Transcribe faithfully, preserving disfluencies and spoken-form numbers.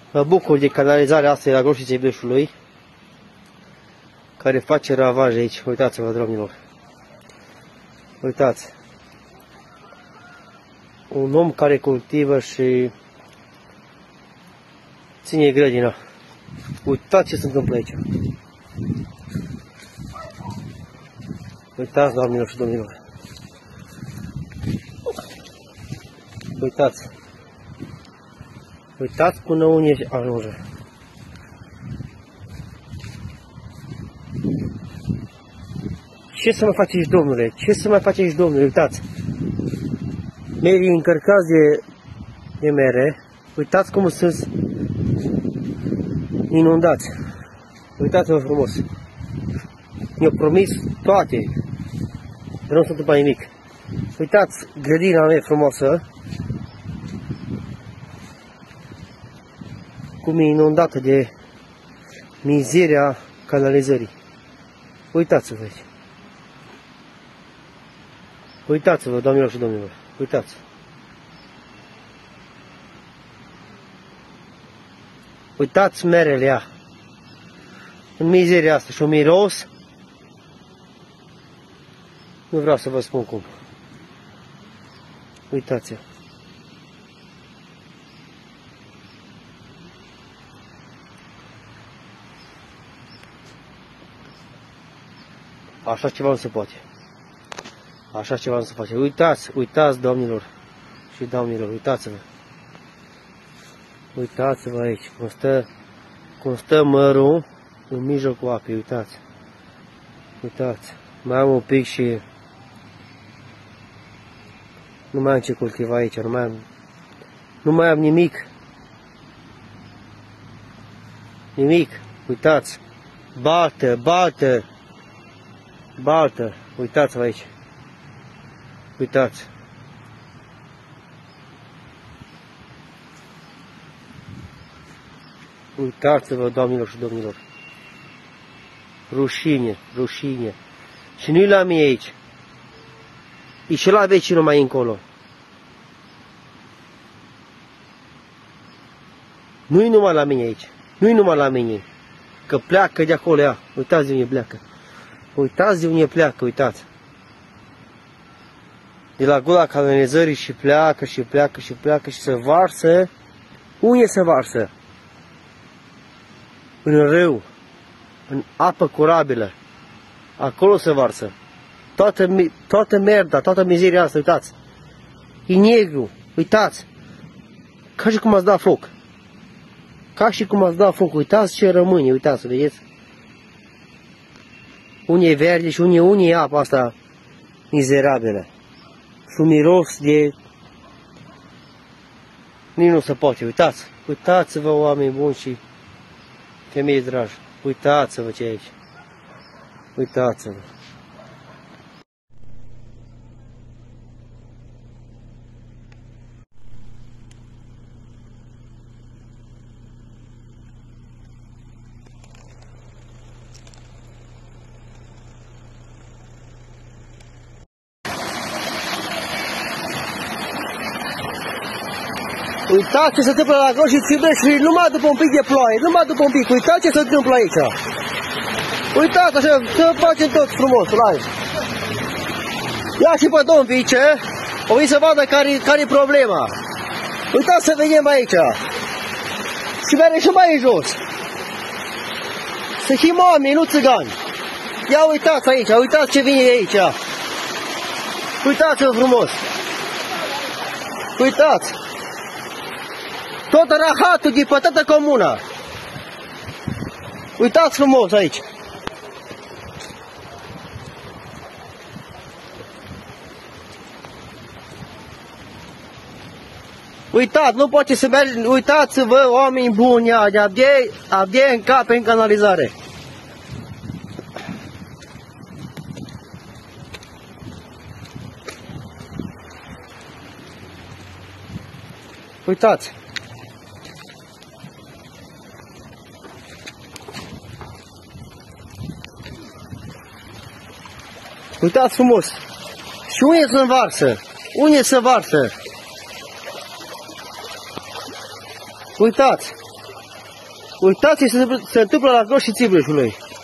Mă bucur de canalizarea asta de la Groșiței Bleșului, care face ravaje aici. Uitați-vă, domnilor. Uitați. Un om care cultivă și ține grădina. Uitați ce se întâmplă aici. Uitați, doamnelor și domnilor. Uitați. Uitați până unde ajunge. Ce să mai faceți, domnule? Ce să mai faceți, domnule? Uitați. Merii încărcați de, de mere. Uitați cum sunt inundați. Uitați-vă frumos. Mi-au promis toate. Dar nu se întâmplă nimic. Uitați grădina mea frumoasă. Cum e inundată de mizeria canalizării. Uitați-vă aici. Uitați-vă, doamnelor și domnilor. Uitați. Uitați merele ea. În mizeria asta și o miros. Nu vreau să vă spun cum. Uitați-vă. Așa ceva nu se poate. Așa ceva nu se face. Uitați, uitați, domnilor și doamnelor, uitați-vă. Uitați-vă aici, cum stă, cum stă mărul în mijlocul apei, uitați. Uitați, mai am un pic și nu mai am ce cultiva aici, nu mai am, nu mai am nimic. Nimic, uitați. Baltă, baltă, baltă, uitați-vă aici. Uitați. Uitați-vă, doamnelor și domnilor. Rușine, rușine. Și nu-i la mine aici. E și la vecinul mai încolo. Nu-i numai la mine aici. Nu-i numai la mine. Că pleacă de acolo ea. Uitați de unde pleacă. Uitați de unde pleacă, uitați. De la gura canalizării și pleacă și pleacă și pleacă și se varsă. Unde se varsă? În râu, în apă curabilă. Acolo se varsă. Toată, toată merda, toată mizeria asta, uitați. E negru, uitați. Ca și cum ați dat foc. Ca și cum ați dat foc, uitați ce rămâne, uitați, vedeți? Unde e verde și unde, unde e apa asta mizerabilă. Și un miros de... Nici nu se poate, uitați. Uitați-vă, oameni buni și femei dragi. Uitați-vă ce e aici. Uitați-vă. Uitați ce se întâmplă la Groșiței Bleșului numai după un pic de ploaie, numai după un pic. Uitați ce se întâmplă aici. Uitați așa, să facem tot frumos, live. Ia și pe domn vice, o vin să vadă care-i care problema. Uitați să vedem aici. Și merge și mai în jos. Să fim oameni, nu țigani. Ia uitați aici, uitați ce vine aici. Uitați-vă frumos. Uitați. Tot rahatul de pe toată comuna. Uitați frumos aici. Uitați, nu poate să mergi. Uitați-vă, oameni buni, de abdie, abdie în cap în canalizare. Uitați. Uitați frumos. Și unde se învarsă? Unde se varsă? Uitați. Uitați ce se, se întâmplă la Găul și Țibleșului.